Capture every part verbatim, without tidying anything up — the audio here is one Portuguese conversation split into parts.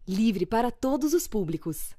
Livre para todos os públicos.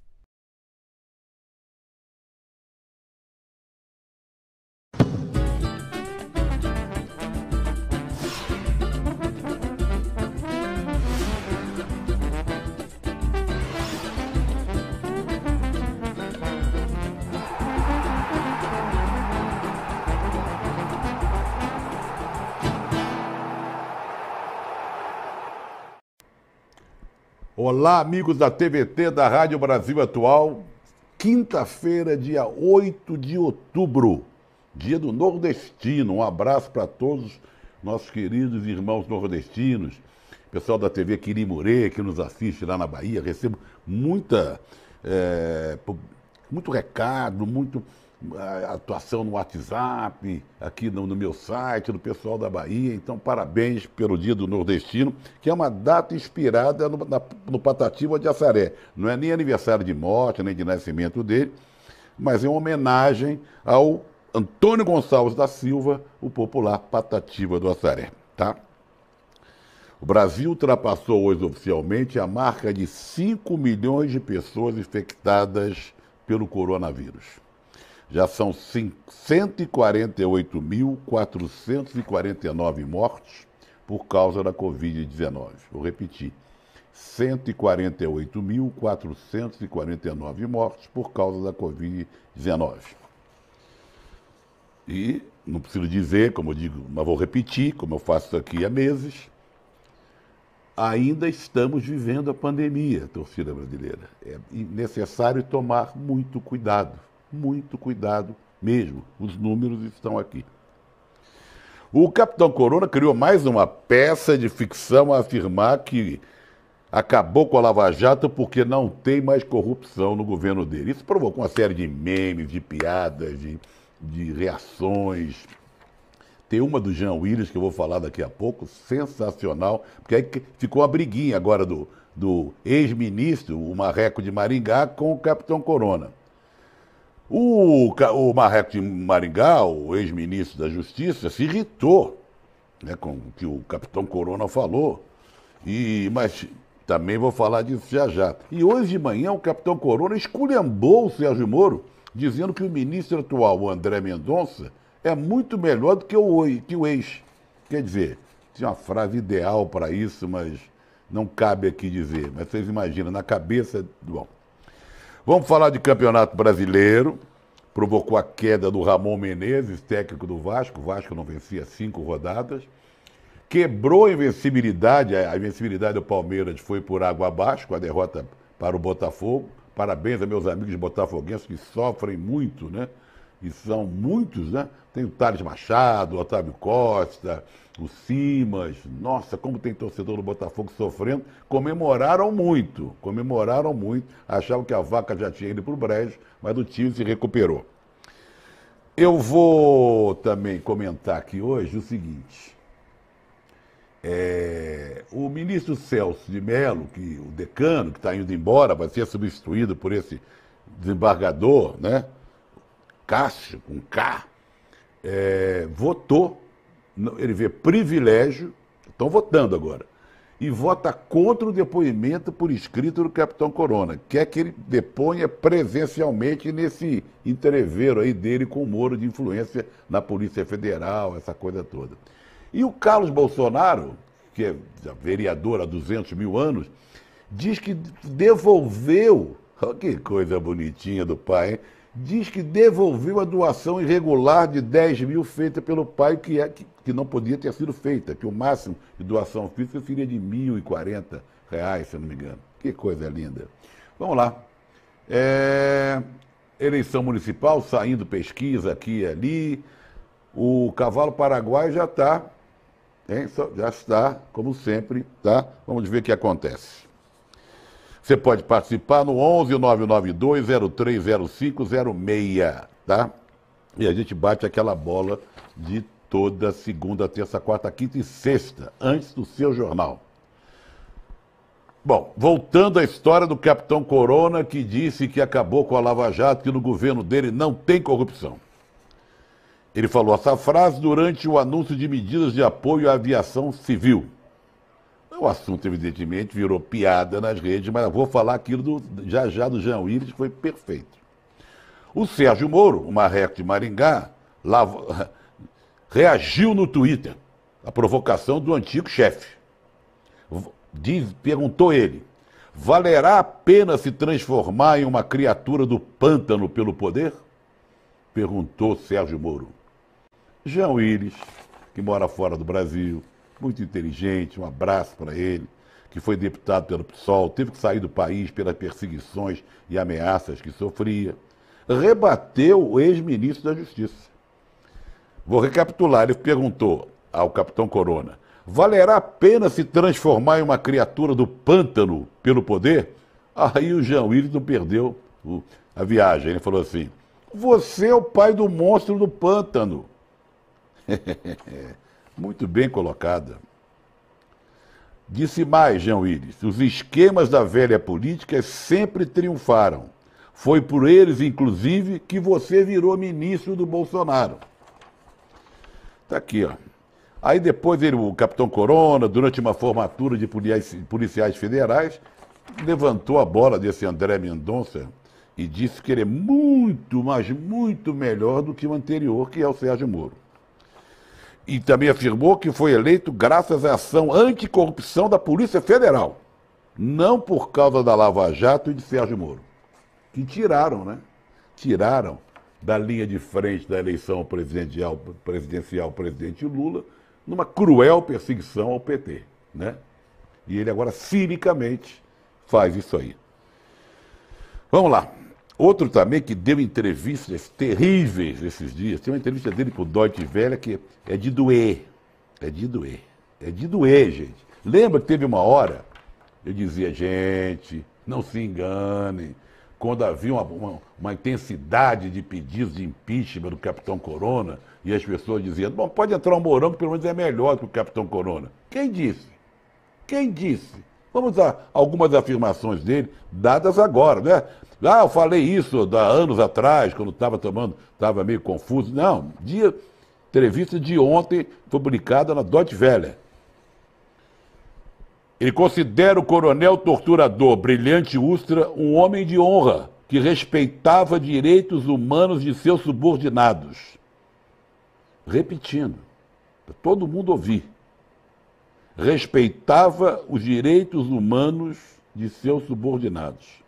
Olá, amigos da T V T da Rádio Brasil Atual. Quinta-feira, dia oito de outubro, dia do nordestino. Um abraço para todos nossos queridos irmãos nordestinos, pessoal da T V Quirimurê, que nos assiste lá na Bahia. Recebo muita, é, muito recado, muito atuação no WhatsApp, aqui no, no meu site, do pessoal da Bahia. Então, parabéns pelo Dia do Nordestino, que é uma data inspirada no, na, no Patativa de Assaré. Não é nem aniversário de morte, nem de nascimento dele, mas é uma homenagem ao Antônio Gonçalves da Silva, o popular Patativa do Assaré, tá? O Brasil ultrapassou hoje oficialmente a marca de cinco milhões de pessoas infectadas pelo coronavírus. Já são cento e quarenta e oito mil, quatrocentos e quarenta e nove mortes por causa da Covid dezenove. Vou repetir, cento e quarenta e oito mil, quatrocentos e quarenta e nove mortes por causa da Covid dezenove. E não preciso dizer, como eu digo, mas vou repetir, como eu faço isso aqui há meses, ainda estamos vivendo a pandemia, torcida brasileira. É necessário tomar muito cuidado. Muito cuidado mesmo, os números estão aqui. O Capitão Corona criou mais uma peça de ficção a afirmar que acabou com a Lava Jato porque não tem mais corrupção no governo dele. Isso provocou uma série de memes, de piadas, de, de reações. Tem uma do Jean Willis, que eu vou falar daqui a pouco, sensacional, porque aí ficou a briguinha agora do, do ex-ministro, o Marreco de Maringá, com o Capitão Corona. O, o Marreco de Maringá, o ex-ministro da Justiça, se irritou, né, com o que o Capitão Corona falou, e, mas também vou falar disso já já. E hoje de manhã o Capitão Corona esculhambou o Sérgio Moro, dizendo que o ministro atual, o André Mendonça, é muito melhor do que o, que o ex. Quer dizer, tinha uma frase ideal para isso, mas não cabe aqui dizer. Mas vocês imaginam, na cabeça... Bom, vamos falar de Campeonato Brasileiro. Provocou a queda do Ramon Menezes, técnico do Vasco. O Vasco não vencia cinco rodadas. Quebrou a invencibilidade. A invencibilidade do Palmeiras foi por água abaixo, com a derrota para o Botafogo. Parabéns a meus amigos botafoguenses que sofrem muito, né? E são muitos, né? Tem o Thales Machado, o Otávio Costa, o Simas. Nossa, como tem torcedor do Botafogo sofrendo. Comemoraram muito, comemoraram muito. Achavam que a vaca já tinha ido para o brejo, mas o time se recuperou. Eu vou também comentar aqui hoje o seguinte. É, o ministro Celso de Mello, que, o decano, que está indo embora, vai ser substituído por esse desembargador, né? Cássio, com K, é, votou, ele vê privilégio, estão votando agora, e vota contra o depoimento por escrito do Capitão Corona, quer que ele deponha presencialmente nesse entreveiro aí dele com o Moro de influência na Polícia Federal, essa coisa toda. E o Carlos Bolsonaro, que é vereador há duzentos mil anos, diz que devolveu, olha que coisa bonitinha do pai, hein? Diz que devolveu a doação irregular de dez mil feita pelo pai, que, é, que, que não podia ter sido feita, que o máximo de doação física seria de mil e quarenta reais, se eu não me engano. Que coisa linda. Vamos lá. É, eleição municipal, saindo pesquisa aqui e ali. O cavalo paraguaio já está, já está, como sempre, tá? Vamos ver o que acontece. Você pode participar no onze nove nove dois zero três zero cinco zero seis, tá? E a gente bate aquela bola de toda segunda, terça, quarta, quinta e sexta, antes do seu jornal. Bom, voltando à história do Capitão Corona, que disse que acabou com a Lava Jato, que no governo dele não tem corrupção. Ele falou essa frase durante o anúncio de medidas de apoio à aviação civil. O assunto, evidentemente, virou piada nas redes, mas eu vou falar aquilo do, já já do Jean Willis, que foi perfeito. O Sérgio Moro, o marreco de Maringá, lá, reagiu no Twitter à provocação do antigo chefe. Diz, perguntou ele, valerá a pena se transformar em uma criatura do pântano pelo poder? Perguntou Sérgio Moro. Jean Willis, que mora fora do Brasil, muito inteligente, um abraço para ele, que foi deputado pelo P SOL, teve que sair do país pelas perseguições e ameaças que sofria, rebateu o ex-ministro da Justiça. Vou recapitular, ele perguntou ao capitão Corona, valerá a pena se transformar em uma criatura do pântano pelo poder? Aí o Jean Willis não perdeu o, a viagem, ele falou assim, você é o pai do monstro do pântano. Muito bem colocada. Disse mais, Jean Willis, os esquemas da velha política sempre triunfaram. Foi por eles, inclusive, que você virou ministro do Bolsonaro. Está aqui, ó. Aí depois ele, o capitão Corona, durante uma formatura de policiais federais, levantou a bola desse André Mendonça e disse que ele é muito, mas muito melhor do que o anterior, que é o Sérgio Moro. E também afirmou que foi eleito graças à ação anticorrupção da Polícia Federal, não por causa da Lava Jato e de Sérgio Moro, que tiraram, né? Tiraram da linha de frente da eleição presidencial, presidencial presidente Lula, numa cruel perseguição ao P T, né? E ele agora, cinicamente, faz isso aí. Vamos lá. Outro também que deu entrevistas terríveis esses dias, tem uma entrevista dele pro Deutsche Welle que é de doer, é de doer, é de doer, gente. Lembra que teve uma hora, eu dizia, gente, não se enganem, quando havia uma, uma, uma intensidade de pedidos de impeachment do Capitão Corona, e as pessoas diziam, bom, pode entrar o Mourão que pelo menos é melhor que o Capitão Corona. Quem disse? Quem disse? Vamos a algumas afirmações dele, dadas agora, né? Ah, eu falei isso há anos atrás, quando estava tomando, estava meio confuso. Não, dia, entrevista de ontem, publicada na Deutsche Welle. Ele considera o coronel torturador Brilhante Ustra um homem de honra, que respeitava direitos humanos de seus subordinados. Repetindo, para todo mundo ouvir. Respeitava os direitos humanos de seus subordinados.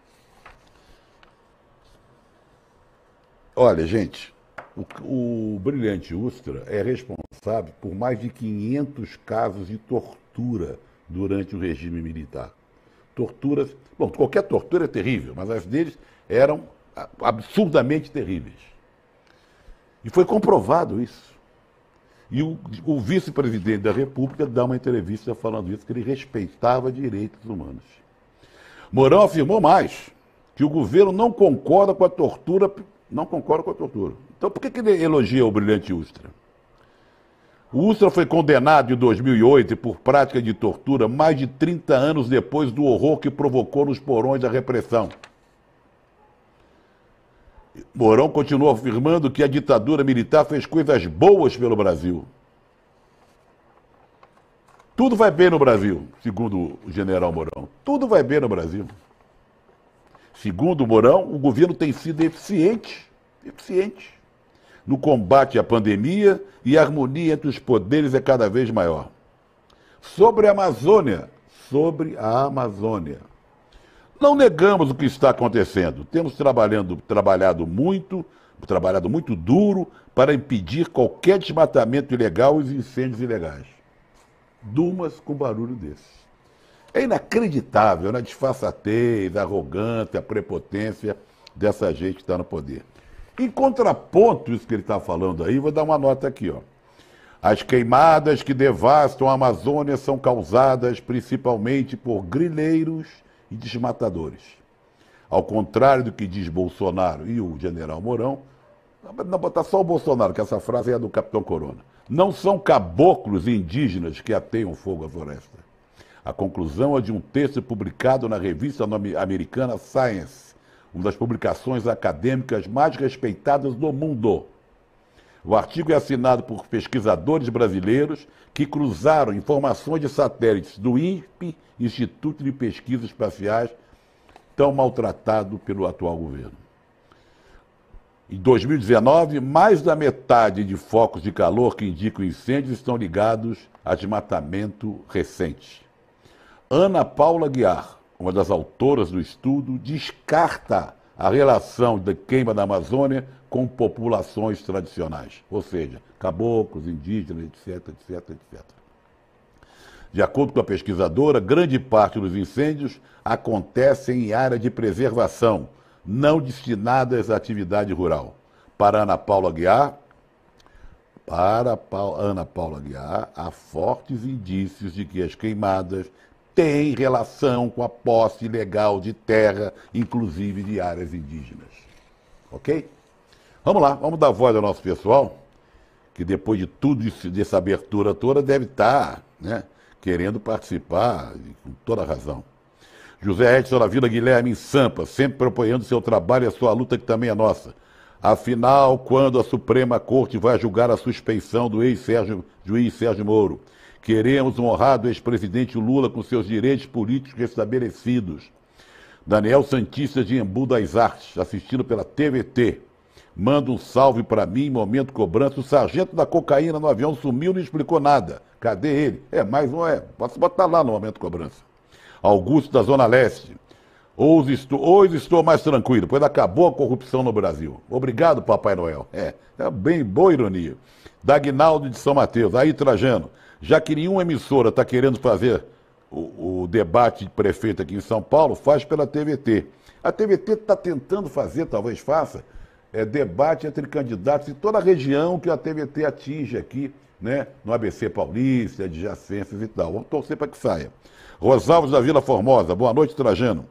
Olha, gente, o, o Brilhante Ustra é responsável por mais de quinhentos casos de tortura durante o regime militar. Torturas, bom, qualquer tortura é terrível, mas as deles eram absurdamente terríveis. E foi comprovado isso. E o, o vice-presidente da República dá uma entrevista falando isso, que ele respeitava direitos humanos. Mourão afirmou mais, que o governo não concorda com a tortura, não concorda com a tortura. Então por que, que ele elogia o Brilhante Ustra? O Ustra foi condenado em dois mil e oito por prática de tortura mais de trinta anos depois do horror que provocou nos porões da repressão. Mourão continuou afirmando que a ditadura militar fez coisas boas pelo Brasil. Tudo vai bem no Brasil, segundo o general Mourão. Tudo vai bem no Brasil. Segundo Mourão, o governo tem sido eficiente, eficiente no combate à pandemia e a harmonia entre os poderes é cada vez maior. Sobre a Amazônia, sobre a Amazônia. Não negamos o que está acontecendo. Temos trabalhando, trabalhado muito, trabalhado muito duro para impedir qualquer desmatamento ilegal e os incêndios ilegais. Dumas com barulho desse. É inacreditável, né? A disfarçatez, a arrogância, a prepotência dessa gente que está no poder. Em contraponto, isso que ele está falando aí, vou dar uma nota aqui, ó. As queimadas que devastam a Amazônia são causadas principalmente por grileiros e desmatadores. Ao contrário do que diz Bolsonaro e o general Mourão, não botar só o Bolsonaro, que essa frase é do Capitão Corona. Não são caboclos indígenas que ateiam fogo à floresta. A conclusão é de um texto publicado na revista americana Science, uma das publicações acadêmicas mais respeitadas do mundo. O artigo é assinado por pesquisadores brasileiros que cruzaram informações de satélites do I N P E, Instituto de Pesquisas Espaciais, tão maltratado pelo atual governo. Em dois mil e dezenove, mais da metade de focos de calor que indicam incêndios estão ligados a desmatamento recente. Ana Paula Guiar, uma das autoras do estudo, descarta a relação da queima da Amazônia com populações tradicionais, ou seja, caboclos, indígenas, etc, etc, etcétera. De acordo com a pesquisadora, grande parte dos incêndios acontecem em área de preservação, não destinadas à atividade rural. Para Ana Paula Guiar, para Ana Paula Guiar, há fortes indícios de que as queimadas têm relação com a posse ilegal de terra, inclusive de áreas indígenas. Ok? Vamos lá, vamos dar voz ao nosso pessoal, que depois de tudo isso, dessa abertura toda, deve estar, né, querendo participar, com toda a razão. José Edson da Vila Guilherme em Sampa, sempre apoiando seu trabalho e a sua luta, que também é nossa. Afinal, quando a Suprema Corte vai julgar a suspeição do ex-juiz Sérgio Moro, queremos um honrado ex-presidente Lula com seus direitos políticos restabelecidos. Daniel Santista de Embu das Artes, assistindo pela T V T. Manda um salve para mim, momento cobrança. O sargento da cocaína no avião sumiu, não explicou nada. Cadê ele? É, mais um é. Posso botar lá no momento cobrança. Augusto da Zona Leste. Hoje estou, hoje estou mais tranquilo, pois acabou a corrupção no Brasil. Obrigado, Papai Noel. É, é bem boa ironia. Dagnaldo de São Mateus. Aí, Trajano, já que nenhuma emissora está querendo fazer o, o debate de prefeito aqui em São Paulo, faz pela T V T. A T V T está tentando fazer, talvez faça, é, debate entre candidatos de toda a região que a T V T atinge aqui, né, no A B C Paulista, adjacências e tal. Vamos torcer para que saia. Rosalves da Vila Formosa. Boa noite, Trajano.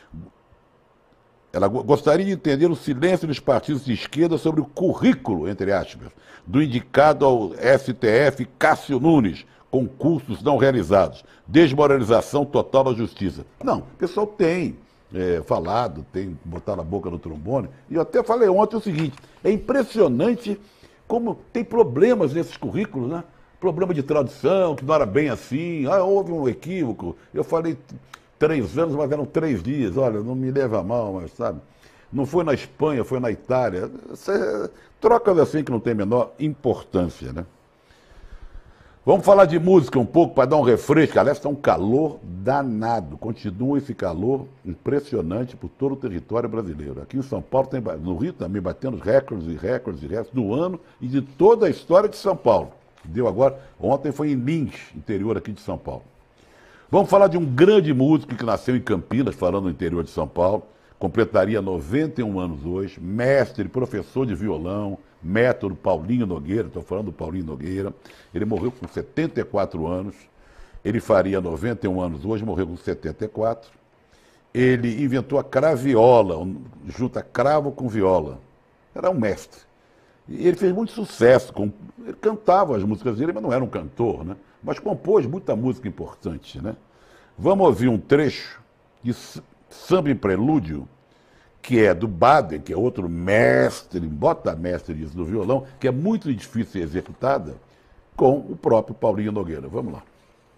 Ela gostaria de entender o silêncio dos partidos de esquerda sobre o currículo, entre aspas, do indicado ao S T F Cássio Nunes, concursos não realizados, desmoralização total da justiça. Não, o pessoal tem é, falado, tem botado a boca no trombone, e eu até falei ontem o seguinte, é impressionante como tem problemas nesses currículos, né? Problema de tradução, que não era bem assim, ah, houve um equívoco, eu falei três anos, mas eram três dias, olha, não me leva a mal, mas sabe, não foi na Espanha, foi na Itália, Cê, trocas assim que não tem a menor importância, né? Vamos falar de música um pouco para dar um refresco. Aliás, está um calor danado. Continua esse calor impressionante por todo o território brasileiro. Aqui em São Paulo, tem, no Rio também, batendo recordes e recordes e recordes do ano e de toda a história de São Paulo. Deu agora, ontem foi em Lins, interior aqui de São Paulo. Vamos falar de um grande músico que nasceu em Campinas, falando no interior de São Paulo. Completaria noventa e um anos hoje, mestre, professor de violão, método Paulinho Nogueira, estou falando do Paulinho Nogueira. Ele morreu com setenta e quatro anos, ele faria noventa e um anos hoje, morreu com setenta e quatro. Ele inventou a craviola, junta cravo com viola. Era um mestre. E ele fez muito sucesso, com, ele cantava as músicas dele, mas não era um cantor, né? Mas compôs muita música importante, né? Vamos ouvir um trecho de Samba em Prelúdio, que é do Baden, que é outro mestre, bota mestre isso do violão, que é muito difícil de ser executada, com o próprio Paulinho Nogueira. Vamos lá.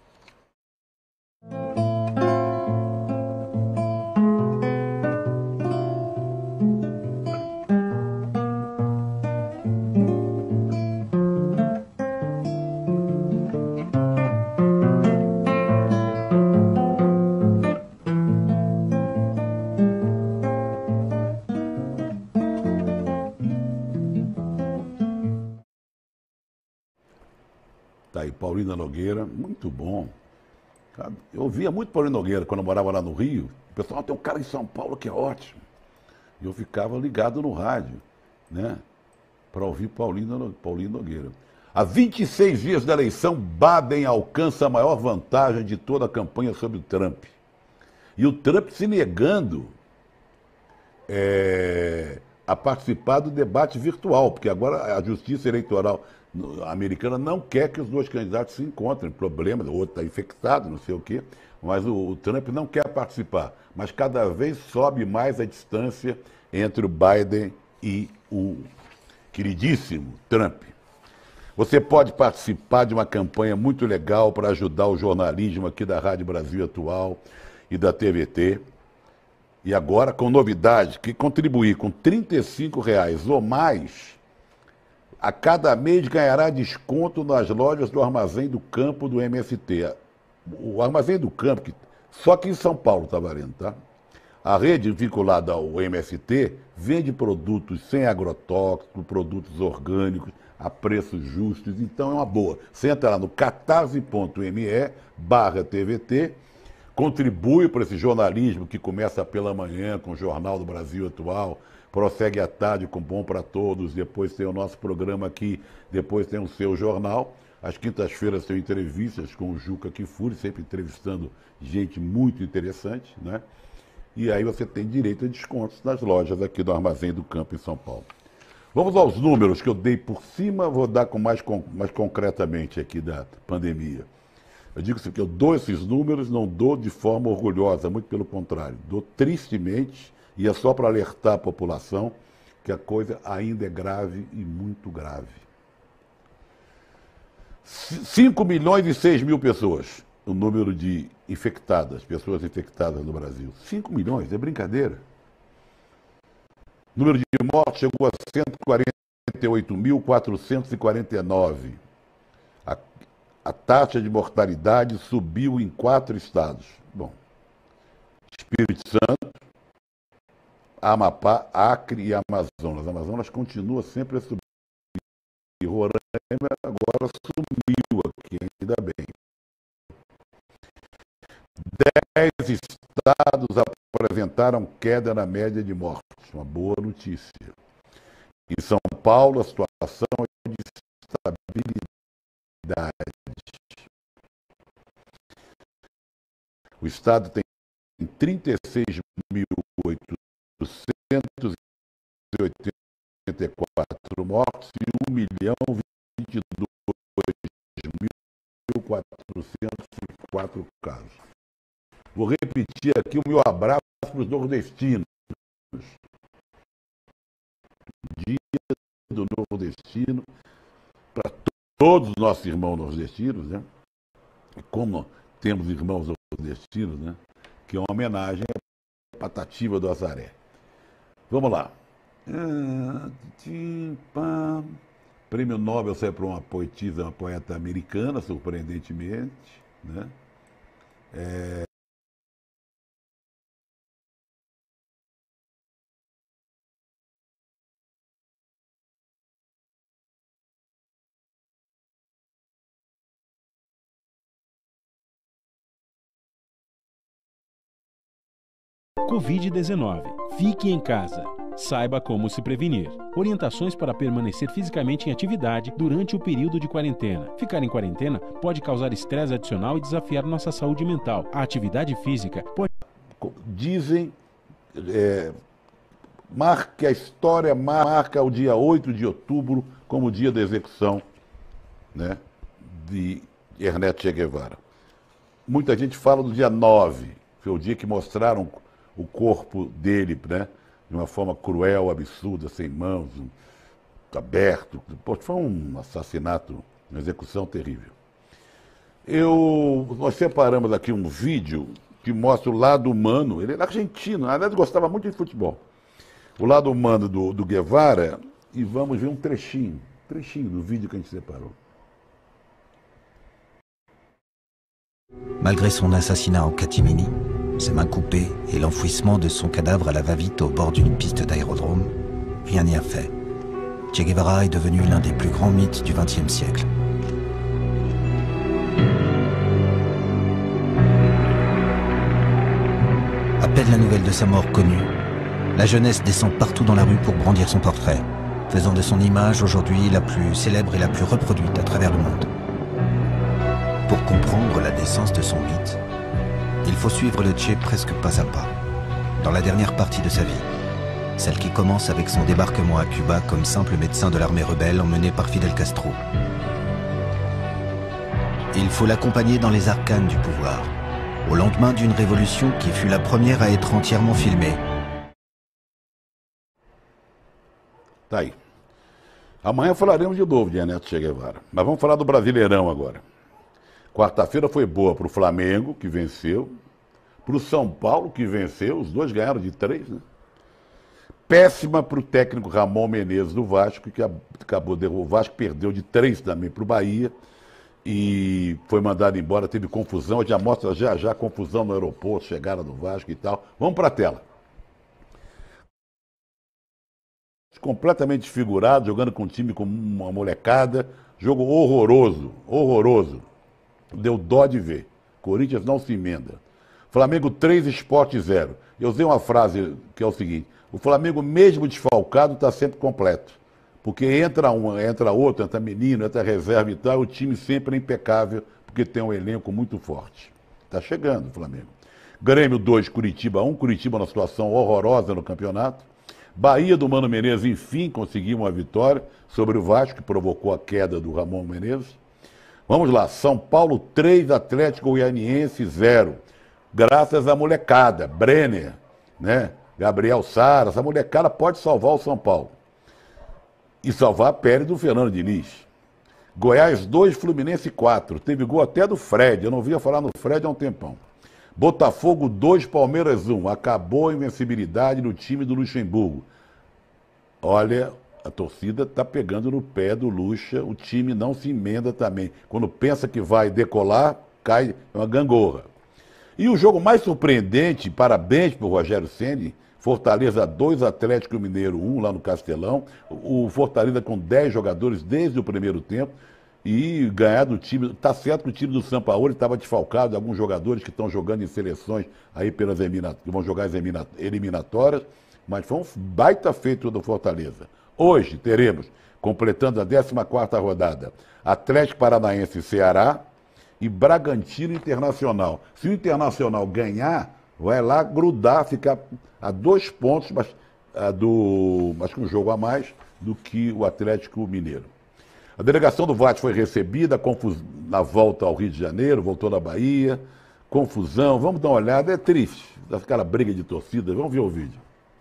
Tá aí, Paulinho Nogueira, muito bom. Eu ouvia muito Paulinho Nogueira quando eu morava lá no Rio. O pessoal, tem um cara em São Paulo que é ótimo. E eu ficava ligado no rádio, né, para ouvir Paulinho, Paulinho Nogueira. Há vinte e seis dias da eleição, Biden alcança a maior vantagem de toda a campanha sobre o Trump. E o Trump se negando é, a participar do debate virtual, porque agora a Justiça Eleitoral americana não quer que os dois candidatos se encontrem. Problema, o outro está infectado, não sei o quê, mas o, o Trump não quer participar. Mas cada vez sobe mais a distância entre o Biden e o... queridíssimo Trump. Você pode participar de uma campanha muito legal para ajudar o jornalismo aqui da Rádio Brasil Atual e da T V T. E agora com novidade, que contribuir com trinta e cinco reais ou mais, a cada mês ganhará desconto nas lojas do Armazém do Campo do M S T. O Armazém do Campo, que só aqui em São Paulo está valendo, tá? A rede vinculada ao M S T vende produtos sem agrotóxicos, produtos orgânicos, a preços justos, então é uma boa. Você entra lá no catarse.me barra TVT, contribui para esse jornalismo que começa pela manhã com o Jornal do Brasil Atual, prossegue à tarde com Bom para Todos, depois tem o nosso programa aqui, depois tem o seu jornal. Às quintas-feiras tem entrevistas com o Juca Kfouri, sempre entrevistando gente muito interessante, né? E aí você tem direito a descontos nas lojas aqui do Armazém do Campo em São Paulo. Vamos aos números que eu dei por cima, vou dar com mais, com, mais concretamente aqui da pandemia. Eu digo assim, que eu dou esses números, não dou de forma orgulhosa, muito pelo contrário. Dou tristemente, e é só para alertar a população que a coisa ainda é grave e muito grave. cinco milhões e seis mil pessoas, o número de infectadas, pessoas infectadas no Brasil. cinco milhões, é brincadeira. O número de mortes chegou a cento e quarenta e oito mil, quatrocentos e quarenta e nove. A, a taxa de mortalidade subiu em quatro estados. Bom, Espírito Santo, Amapá, Acre e Amazonas. Amazonas continua sempre a subir. E Roraima agora sumiu aqui, ainda bem. Dez estados apresentaram queda na média de mortes. Uma boa notícia. Em São Paulo, a situação é de estabilidade. O estado tem trinta e seis mil oitocentos e oitenta e quatro mortes e um milhão vinte e dois mil quatrocentos e quatro casos. Vou repetir aqui o meu abraço para os nordestinos. Dia do nordestino, para todos os nossos irmãos nordestinos, né? E como temos irmãos nordestinos, né? Que é uma homenagem à Patativa do Azaré. Vamos lá. Prêmio Nobel sai para uma poetisa, uma poeta americana, surpreendentemente, né? É... covid dezenove. Fique em casa. Saiba como se prevenir. Orientações para permanecer fisicamente em atividade durante o período de quarentena. Ficar em quarentena pode causar estresse adicional e desafiar nossa saúde mental. A atividade física pode... Dizem, é, marque a história, marca o dia oito de outubro como dia da execução, né, de Ernesto Che Guevara. Muita gente fala do dia nove, foi o dia que mostraram o corpo dele, né, de uma forma cruel, absurda, sem mãos, um, aberto. Pô, foi um assassinato, uma execução terrível. Eu, nós separamos aqui um vídeo que mostra o lado humano. Ele era argentino, na verdade gostava muito de futebol. O lado humano do, do Guevara, e vamos ver um trechinho, trechinho do vídeo que a gente separou. Malgré son assassinat en catimini, ses mains coupées et l'enfouissement de son cadavre à la va-vite au bord d'une piste d'aérodrome, rien n'y a fait. Che Guevara est devenu l'un des plus grands mythes du vingtième siècle. À peine la nouvelle de sa mort connue, la jeunesse descend partout dans la rue pour brandir son portrait, faisant de son image aujourd'hui la plus célèbre et la plus reproduite à travers le monde. Pour comprendre la naissance de son mythe, il faut suivre le Che presque pas à pas, dans la dernière partie de sa vie, celle qui commence avec son débarquement à Cuba comme simple médecin de l'armée rebelle emmené par Fidel Castro. Il faut l'accompagner dans les arcanes du pouvoir, au lendemain d'une révolution qui fut la première à être entièrement filmée. Tá aí. Amanhã falaremos de novo de Ernesto Che Guevara. Mas vamos falar do Brasileirão agora. Quarta-feira foi boa para o Flamengo, que venceu. Para o São Paulo, que venceu. Os dois ganharam de três, né? Péssima para o técnico Ramon Menezes do Vasco, que acabou de derrubar. O Vasco perdeu de três também para o Bahia. E foi mandado embora, teve confusão. Já mostra já já confusão no aeroporto, chegada do Vasco e tal. Vamos para a tela. Completamente desfigurado, jogando com um time com uma molecada. Jogo horroroso, horroroso. Deu dó de ver. Corinthians não se emenda. Flamengo três, Sport zero. Eu usei uma frase que é o seguinte: o Flamengo, mesmo desfalcado, está sempre completo. Porque entra um, entra outro, entra menino, entra reserva e tal, o time sempre é impecável, porque tem um elenco muito forte. Está chegando o Flamengo. Grêmio dois, Curitiba um. Curitiba numa situação horrorosa no campeonato. Bahia do Mano Menezes, enfim, conseguiu uma vitória sobre o Vasco, que provocou a queda do Ramon Menezes. Vamos lá, São Paulo três, Atlético Goianiense zero. Graças à molecada, Brenner, né? Gabriel Sara, essa molecada pode salvar o São Paulo. E salvar a pele do Fernando Diniz. Goiás dois, Fluminense quatro. Teve gol até do Fred, eu não via falar no Fred há um tempão. Botafogo dois, Palmeiras um. Acabou a invencibilidade no time do Luxemburgo. Olha, a torcida está pegando no pé do Luxa, o time não se emenda também. Quando pensa que vai decolar, cai uma gangorra. E o jogo mais surpreendente, parabéns para o Rogério Ceni, Fortaleza dois, Atlético Mineiro um, lá no Castelão. O Fortaleza com dez jogadores desde o primeiro tempo. E ganhar do time. Tá certo que o time do Sampaoli estava desfalcado, alguns jogadores que estão jogando em seleções aí pelas eliminatórias, que vão jogar as eliminatórias, mas foi um baita feito do Fortaleza. Hoje teremos, completando a décima quarta rodada, Atlético Paranaense e Ceará e Bragantino Internacional. Se o Internacional ganhar, vai lá grudar, ficar a dois pontos, mas, a do, mas com um jogo a mais do que o Atlético Mineiro. A delegação do Vasco foi recebida confus... na volta ao Rio de Janeiro, voltou na Bahia, confusão, vamos dar uma olhada, é triste, aquela briga de torcida, vamos ver o vídeo.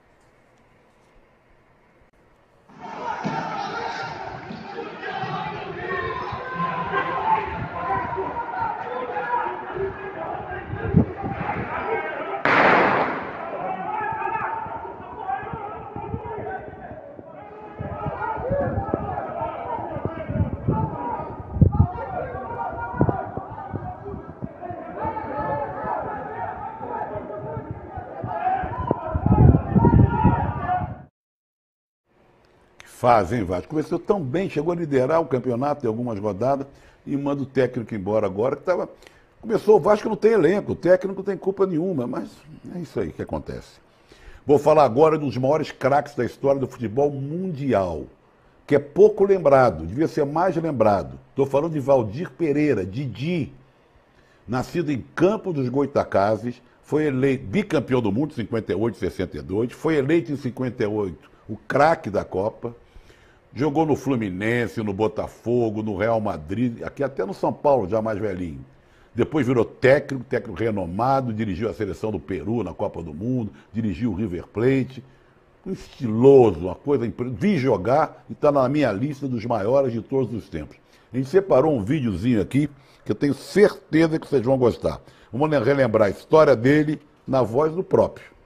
Fazem, Vasco. Começou tão bem, chegou a liderar o campeonato em algumas rodadas e manda o técnico embora agora, que tava... Começou, o Vasco não tem elenco, o técnico não tem culpa nenhuma, mas é isso aí que acontece. Vou falar agora dos maiores craques da história do futebol mundial, que é pouco lembrado, devia ser mais lembrado. Estou falando de Valdir Pereira, Didi, nascido em Campos dos Goytacazes, foi eleito bicampeão do mundo em cinquenta e oito e sessenta e dois, foi eleito em cinquenta e oito o craque da Copa. Jogou no Fluminense, no Botafogo, no Real Madrid, aqui até no São Paulo, já mais velhinho. Depois virou técnico, técnico renomado, dirigiu a seleção do Peru na Copa do Mundo, dirigiu o River Plate. Um estiloso, uma coisa... Vi jogar e está na minha lista dos maiores de todos os tempos. A gente separou um videozinho aqui que eu tenho certeza que vocês vão gostar. Vamos relembrar a história dele na voz do próprio.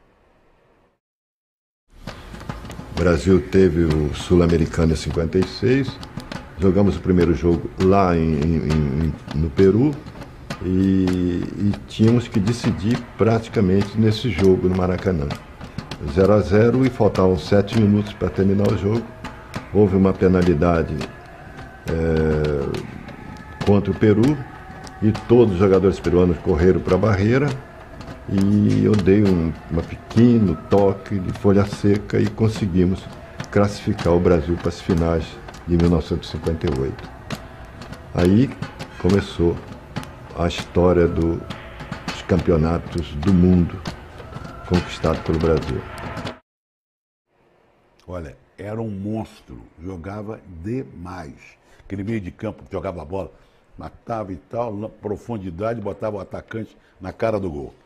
O Brasil teve o Sul-Americano em cinquenta e seis, jogamos o primeiro jogo lá em, em, no Peru e, e tínhamos que decidir praticamente nesse jogo no Maracanã. zero a zero e faltavam sete minutos para terminar o jogo. Houve uma penalidade é, contra o Peru e todos os jogadores peruanos correram para a barreira. E eu dei um uma pequeno toque de folha seca e conseguimos classificar o Brasil para as finais de mil novecentos e cinquenta e oito. Aí começou a história do, dos campeonatos do mundo conquistado pelo Brasil. Olha, era um monstro, jogava demais. Aquele meio de campo que jogava a bola, matava e tal, na profundidade, botava o atacante na cara do gol.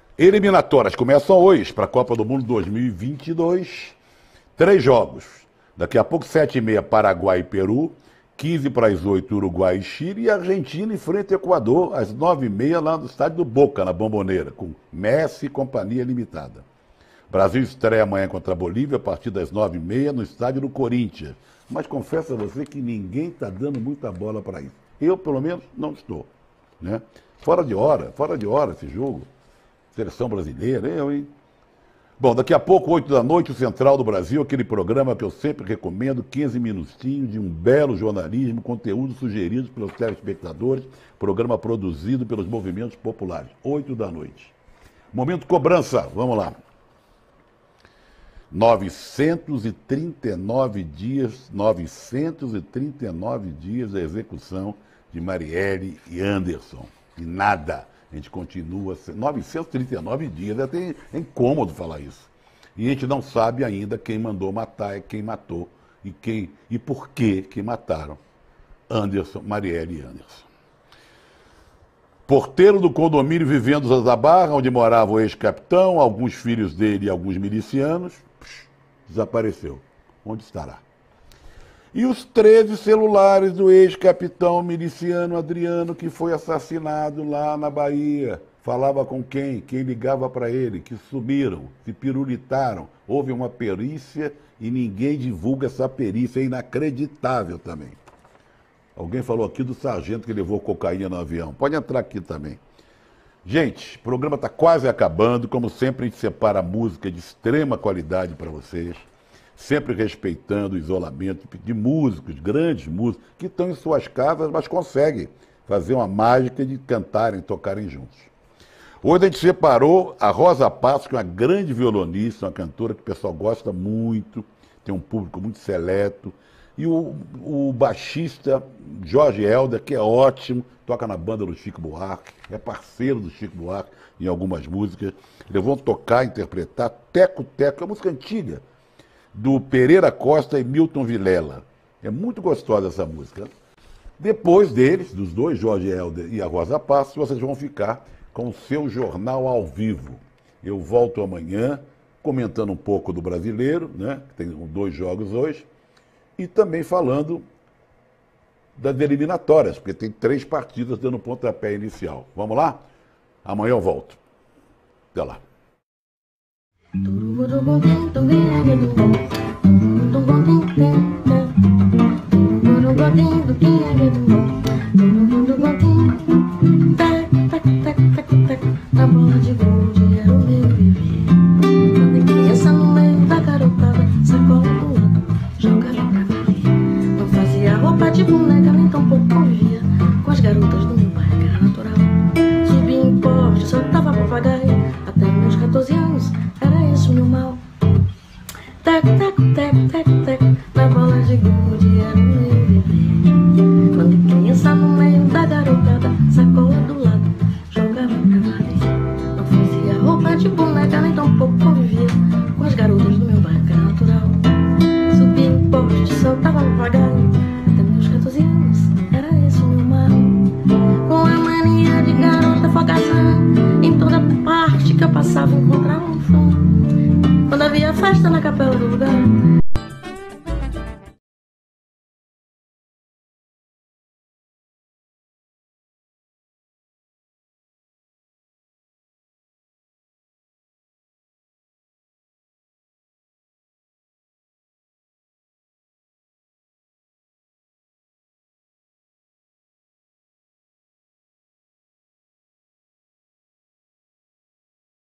Eliminatórias começam hoje para a Copa do Mundo dois mil e vinte e dois. Três jogos. Daqui a pouco, sete e meia, Paraguai e Peru. quinze para as oito, Uruguai e Chile. E Argentina em frente ao Equador, às nove e meia, lá no estádio do Boca, na Bombonera, com Messi e Companhia Limitada. Brasil estreia amanhã contra a Bolívia, a partir das nove e meia, no estádio do Corinthians. Mas confesso a você que ninguém está dando muita bola para isso. Eu, pelo menos, não estou. Né? Fora de hora, fora de hora esse jogo. Seleção brasileira, eu, hein? Bom, daqui a pouco, oito da noite, o Central do Brasil, aquele programa que eu sempre recomendo, quinze minutinhos de um belo jornalismo, conteúdo sugerido pelos telespectadores, programa produzido pelos movimentos populares, oito da noite. Momento cobrança, vamos lá. novecentos e trinta e nove dias, novecentos e trinta e nove dias da execução de Marielle e Anderson. E nada. A gente continua... novecentos e trinta e nove dias, é até incômodo falar isso. E a gente não sabe ainda quem mandou matar, quem matou e, quem, e por que que mataram Anderson, Marielle e Anderson. Porteiro do condomínio Vivendas da Barra, onde morava o ex-capitão, alguns filhos dele e alguns milicianos, psh, desapareceu. Onde estará? E os treze celulares do ex-capitão miliciano Adriano, que foi assassinado lá na Bahia. Falava com quem? Quem ligava para ele? Que sumiram, se pirulitaram. Houve uma perícia e ninguém divulga essa perícia. É inacreditável também. Alguém falou aqui do sargento que levou cocaína no avião. Pode entrar aqui também. Gente, o programa está quase acabando. Como sempre, a gente separa música de extrema qualidade para vocês. Sempre respeitando o isolamento de músicos, grandes músicos, que estão em suas casas, mas conseguem fazer uma mágica de cantarem, tocarem juntos. Hoje a gente separou a Rosa Passos, que é uma grande violonista, uma cantora que o pessoal gosta muito, tem um público muito seleto, e o, o baixista Jorge Helder, que é ótimo, toca na banda do Chico Buarque, é parceiro do Chico Buarque em algumas músicas. Eles vão tocar, interpretar Teco Teco, é uma música antiga, do Pereira Costa e Milton Vilela. É muito gostosa essa música. Depois deles, dos dois, Jorge Helder e a Rosa Passos, vocês vão ficar com o seu jornal ao vivo. Eu volto amanhã comentando um pouco do Brasileiro, né? Tem dois jogos hoje, e também falando das eliminatórias, porque tem três partidas dando pontapé inicial. Vamos lá? Amanhã eu volto. Até lá. A bola de gude era o meu viver. Quando criança no meio da garotada, sacola do lado, jogava pra valer. Não fazia roupa de boneca, nem tampouco convivia com as garotas do meu bairro, que era natural. Subia em poste, soltava papagaio. Até meus quatorze anos, era esse o meu mal. Teco, teco, teco, teco, teco, na bola de gude era o meu viver. Quando criança no meio da garotada, sacola do lado, jogava pra valer. Não fazia roupa de boneca, nem tampouco convivia com as garotas do meu bairro, que era natural. Subia em poste, soltava papagaio. Até meus quatorze anos, era esse o meu mal. Com a mania de garota folgazã, em toda parte que eu passava encontrava um fã. Quando havia festa na capela do lugar,